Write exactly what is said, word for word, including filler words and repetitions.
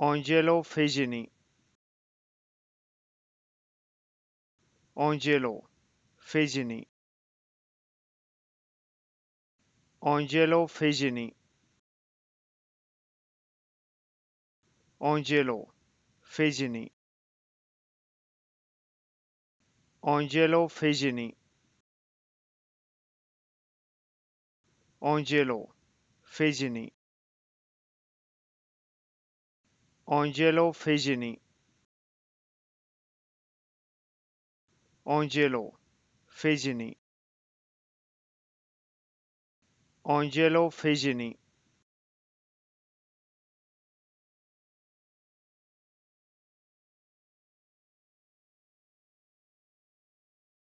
Angelo Fegini, Angelo Fegini, Angelo Fegini, Angelo Fegini, Angelo Fegini, Angelo Fegini, Angelo Fegini, Angelo Fegini, Angelo Fegini,